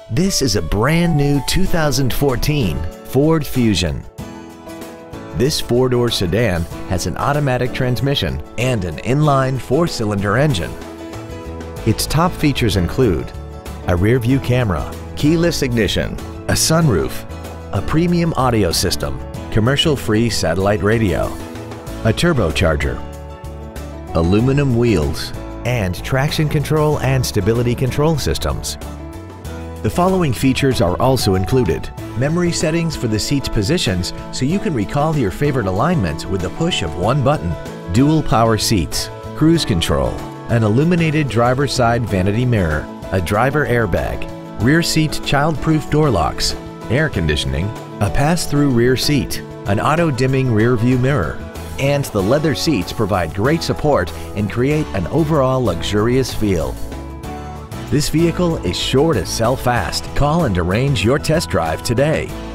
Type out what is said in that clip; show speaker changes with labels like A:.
A: This is a brand new 2014 Ford Fusion. This four-door sedan has an automatic transmission and an inline four-cylinder engine. Its top features include a rear-view camera, keyless ignition, a sunroof, a premium audio system, commercial-free satellite radio, a turbocharger, aluminum wheels, and traction control and stability control systems. The following features are also included: memory settings for the seat's positions so you can recall your favorite alignments with the push of one button, dual power seats, cruise control, an illuminated driver's side vanity mirror, a driver airbag, rear seat child-proof door locks, air conditioning, a pass-through rear seat, an auto-dimming rear view mirror, and the leather seats provide great support and create an overall luxurious feel. This vehicle is sure to sell fast. Call and arrange your test drive today.